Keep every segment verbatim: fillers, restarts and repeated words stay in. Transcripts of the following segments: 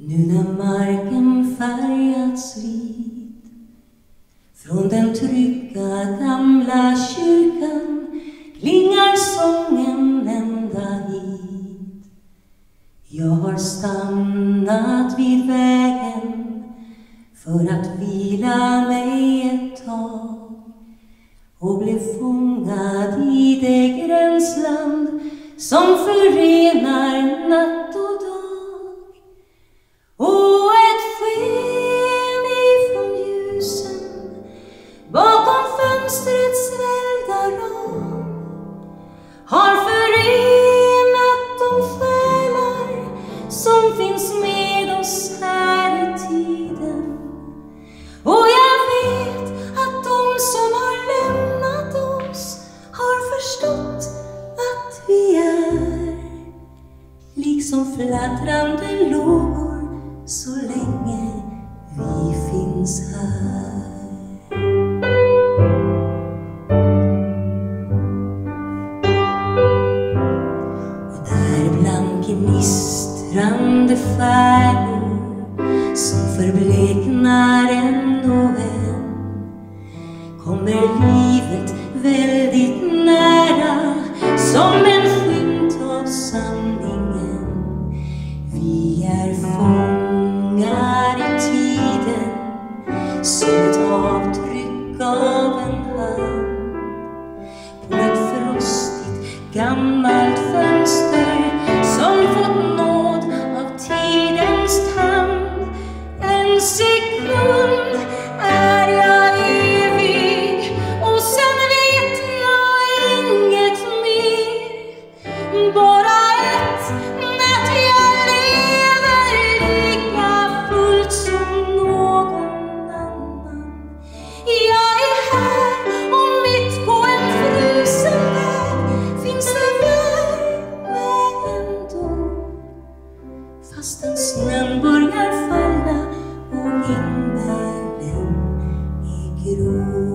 Nu när marken färgats vit från den trygga gamla kyrkan klingar sången ända hit. Jag har stannat vid vägen för att vila mig ett tag och blev fångad i det gränsland som förenar natt och dag. Och ett sken ifrån ljusen bakom fönstrets välda ram har förenat de själar som finns med oss här i tiden. Och jag vet att de som har lämnat oss har förstått att vi är liksom fladdrande lågor så länge vi finns här. Och där bland gnistrande färgor som förbleknar en och en kommer livet väldigt nära som en skymt av sanningen. Vi är fångar i tiden som ett avtryck av en hand på ett frostigt gammalt fönster som fått nåd av tidens tand. En sekund är jag evig och sen vet jag inget mer. Bara ett natt jag lever lika fullt som någon annan. Jag är här och mitt på en frusen väg finns det värme ändå. Fastän snön börjar falla och himmelen är grå.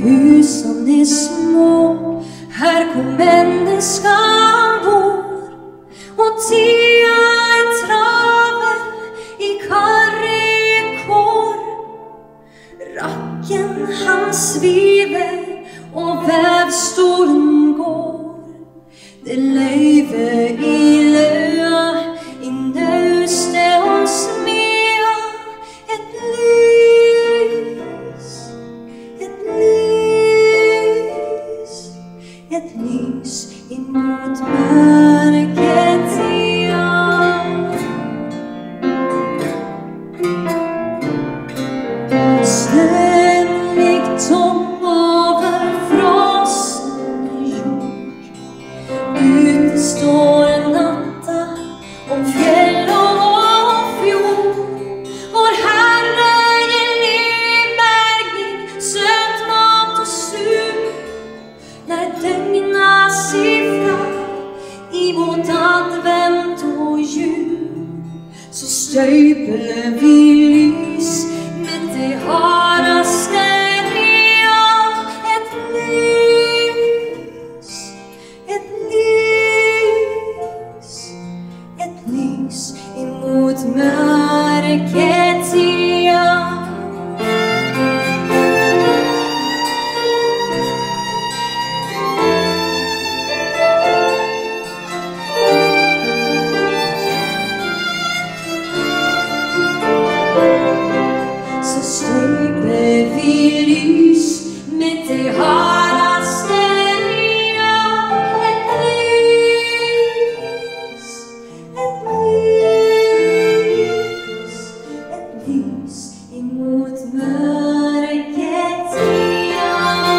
husen är små, här kom människan vår. Och tia är traven i karrekår. Racken han sviver och vävstolen går. Det löjve i löa, i nöste och smea. Ett lys, ett lys, ett lys emot mörkret igen. Snölig tom över frosten jord. Ute står en natta om fjäll och fjord. Vår Herre ger livmärkning, söt mat och sur. När dögna siffrar i vårt advent och jul, så stöper vi lys med det haraste real. Ett lys, ett lys, ett lys emot mörkret igen. Så stöper vi lys med det haraste real. Ett lys, ett lys, ett lys emot mörkret igen.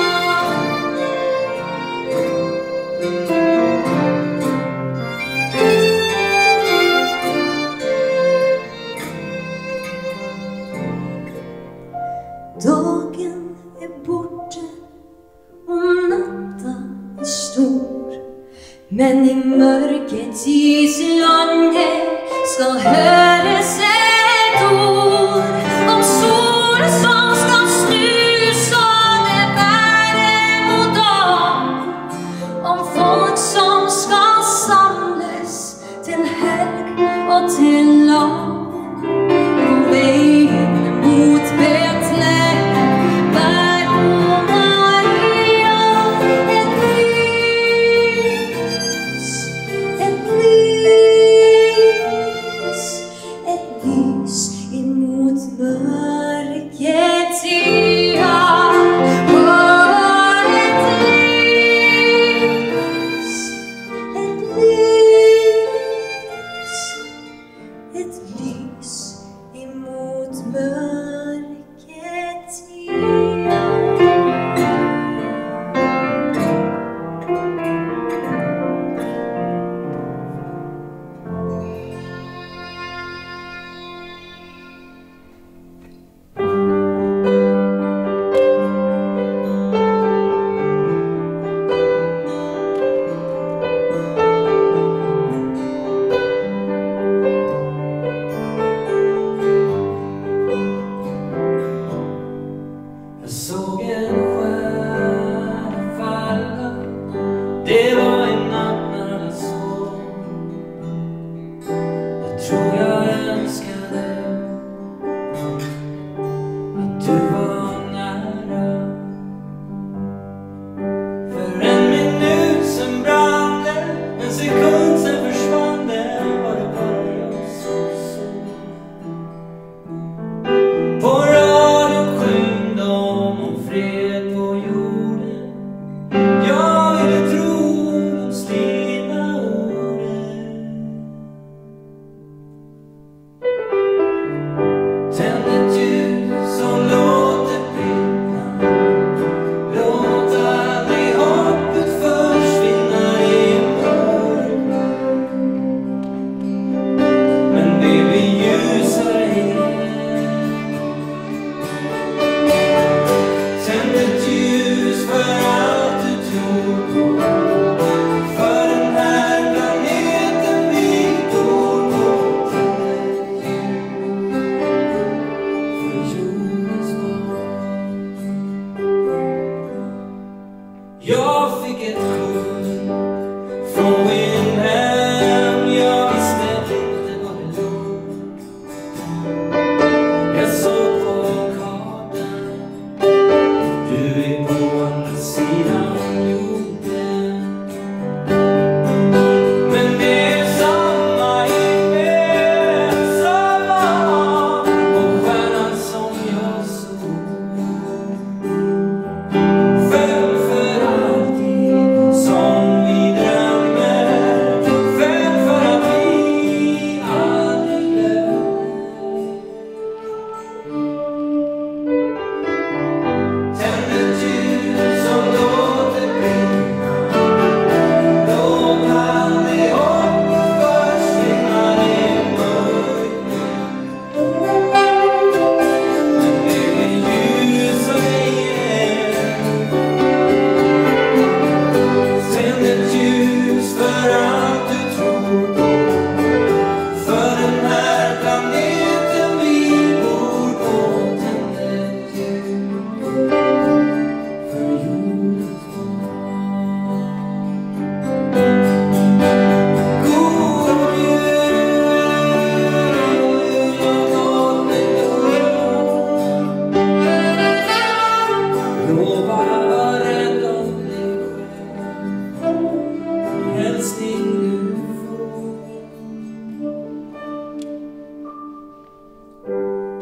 Dagen är borta och natten är stor, men i mörkret islande ska höras ett ord om sol som ska snusa det värre mot dag, om folk som ska samlas till helg och till lag. På vägen mot Betlehem bär hon Maria ett lys, ett lys, ett lys emot mörkret igen. Åh, ett lys, ett lys, ett lys emot mörkret igen.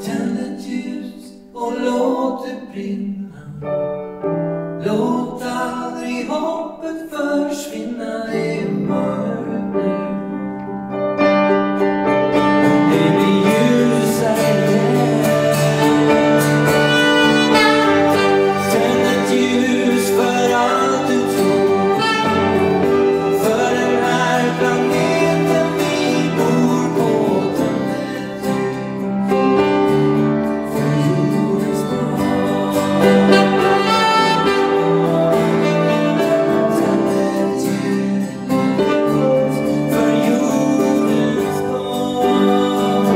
Tänd ett ljus och låt det brinna. Låt aldrig hoppet försvinna i mörker. Det blir ljusare. Tänd ett ljus för allt du tror. För den här planeten vi bor på. Tänd ett ljus för jordens barn.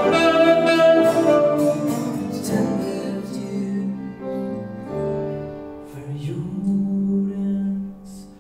Tänd ett ljus för jordens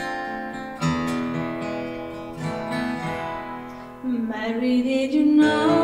Mary, did you know